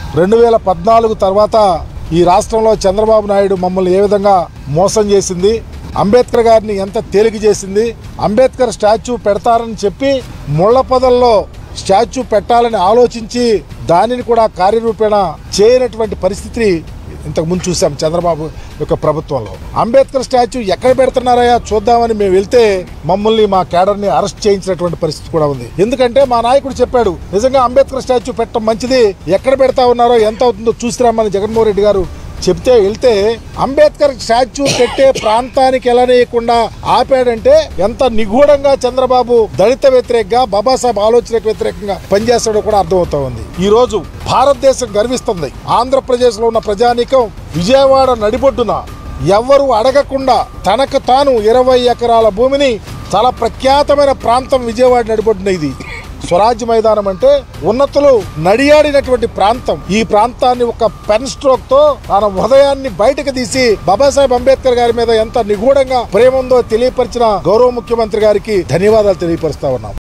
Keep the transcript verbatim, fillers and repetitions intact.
రెండు వేల పద్నాలుగు తర్వాత ఈ రాష్ట్రంలో చంద్రబాబు నాయుడు మమ్మల్ని ఏ విధంగా మోసం చేసింది, అంబేద్కర్ గారిని ఎంత తేలిక చేసింది, అంబేద్కర్ స్టాచ్యూ పెడతారని చెప్పి ముళ్ల పొదల్లో స్టాచ్యూ పెట్టాలని ఆలోచించి దానిని కూడా కార్యరూపేణ చేయనటువంటి పరిస్థితి ఇంతకు ముందు చూసాం చంద్రబాబు యొక్క ప్రభుత్వంలో. అంబేద్కర్ స్టాచ్యూ ఎక్కడ పెడుతున్నారయ్యా చూద్దామని మేము వెళ్తే మమ్మల్ని మా క్యాడర్ని అరెస్ట్ చేయించినటువంటి పరిస్థితి కూడా ఉంది. ఎందుకంటే మా నాయకుడు చెప్పాడు, నిజంగా అంబేద్కర్ స్టాచ్యూ పెట్టడం మంచిది, ఎక్కడ పెడతా ఉన్నారో ఎంత అవుతుందో చూసిరామని జగన్మోహన్ రెడ్డి గారు చెప్తే వెళ్తే అంబేద్కర్ స్టాచ్యూ పెట్టే ప్రాంతానికి వెళ్ళనీయకుండా ఆపాడంటే ఎంత నిగూఢంగా చంద్రబాబు దళిత వ్యతిరేకంగా, బాబాసాహెబ్ ఆలోచనకు వ్యతిరేకంగా పనిచేస్తాడో కూడా అర్థమవుతా ఉంది. ఈ రోజు భారతదేశం గర్విస్తుంది. ఆంధ్రప్రదేశ్ లో ఉన్న ప్రజానీకం విజయవాడ నడిబొడ్డున ఎవ్వరూ అడగకుండా తనకు తాను ఇరవై ఎకరాల భూమిని చాలా ప్రఖ్యాతమైన ప్రాంతం విజయవాడ నడిబొడ్డున ఇది స్వరాజ్య మైదానం అంటే ఉన్నతులు నడియాడినటువంటి ప్రాంతం. ఈ ప్రాంతాన్ని ఒక పెన్ స్ట్రోక్ తో తన హృదయాన్ని బయటకు తీసి బాబాసాహెబ్ అంబేద్కర్ గారి మీద ఎంత నిగూఢంగా ప్రేమ ఉందో తెలియపరిచిన గౌరవ ముఖ్యమంత్రి గారికి ధన్యవాదాలు తెలియపరుస్తా ఉన్నాం.